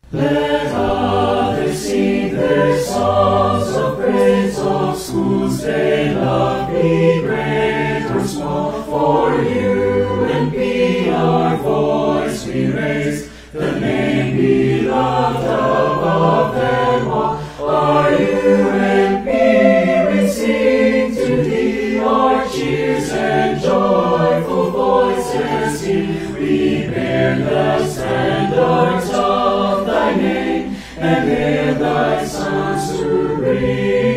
Let others sing their songs of praise of schools they love, be great or small, for you and me our voice we raise, the name beloved above them all. Are you and me we sing to thee, our cheers and joyful voices here, we bear the standards of thy name, and hail thy sons to reign.